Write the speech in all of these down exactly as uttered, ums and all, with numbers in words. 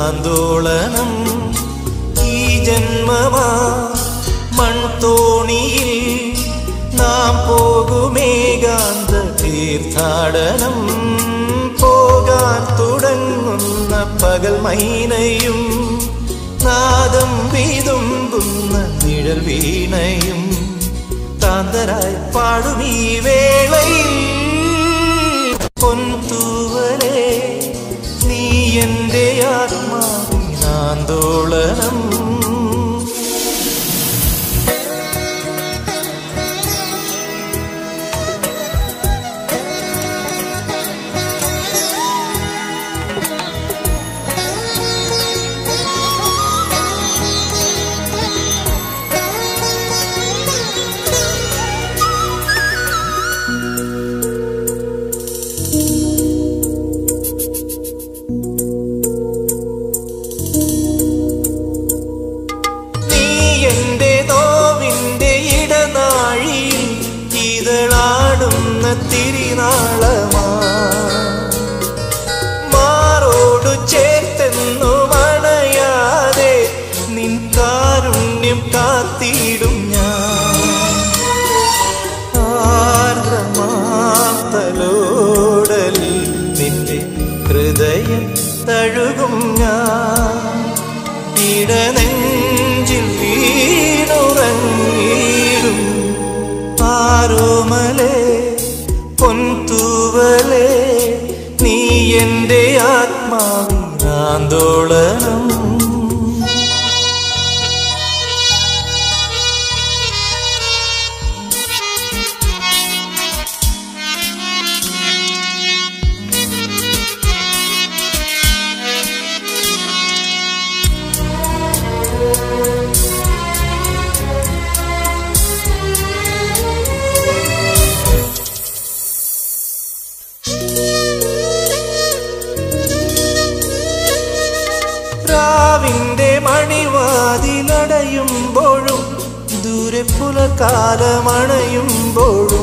ആത്മാവിനാന്തോളനം ഈ ജന്മമാ മൺതോണിയിൽ നാം പോകുമേകാന്ത തീർത്ഥാടനം പോകാൻ തുടങ്ങുന്ന പകൽ മൈനയും നാദം വീതുമ്പുന്ന നിഴൽ വീണയും താന്തരായി പാടുമീ വേളയിൽ പൊൻതൂവലേ നീ എൻ്റെ ആത്മാവിനാന്തോളനം തിരിനാളമാ മാറോടു ചേർത്തെന്നു മണയാതെ നിൻ കാരുണ്യം കാത്തിടും ഞാൻ ആർദ്രമാത്തലോടലിൽ നിന്റെ ഹൃദയം തഴുകും ഞാൻ ഇടനെഞ്ചിൽ വീണുറങ്ങിടും ആരോമലേ പൊൻതൂവലേ നീ എൻ്റെ ആത്മാവിനാന്തോളനം ിന്റെ മണിവാതിലടയുമ്പോഴും ദൂരെ പുലകാലമണയുമ്പോഴും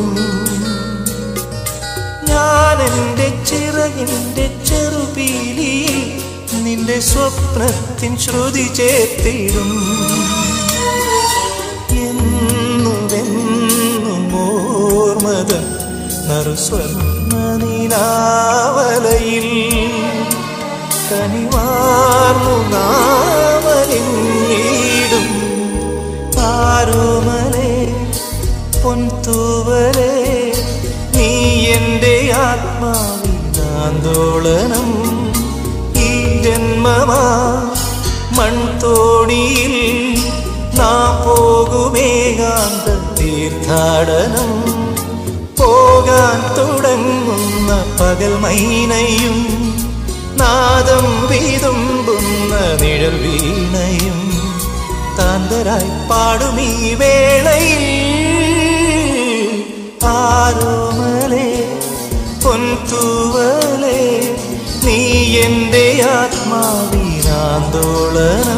ഞാൻ എൻ്റെ ചിറകിൻ്റെ ചെറുപീലിയിൽ നിന്റെ സ്വപ്നത്തിൻ ശ്രുതി ചേർത്തിടും എന്നുമെന്നും ഓർമ്മതൻ നറുസ്വർണ്ണ നിലാവലയിൽ കനിവാർന്നു നാമലിടും ആരോമലേ പൊൻതൂവലേ നീ എൻ്റെ ആത്മാവിനാന്തോളനം ഈ ജന്മമാ മൺതോണിയിൽ നാം പോകുമേകാന്ത തീർത്ഥാടനം പോകാൻ തുടങ്ങുന്ന പകൽ മൈനയും നാദം വീതുമ്പുന്ന നിഴൽ വീണയും താന്തരായി പാടുമീ വേളയിൽ ആരോമലേ പൊൻതൂവലേ നീ എൻ്റെ ആത്മാവിനാന്തോളനം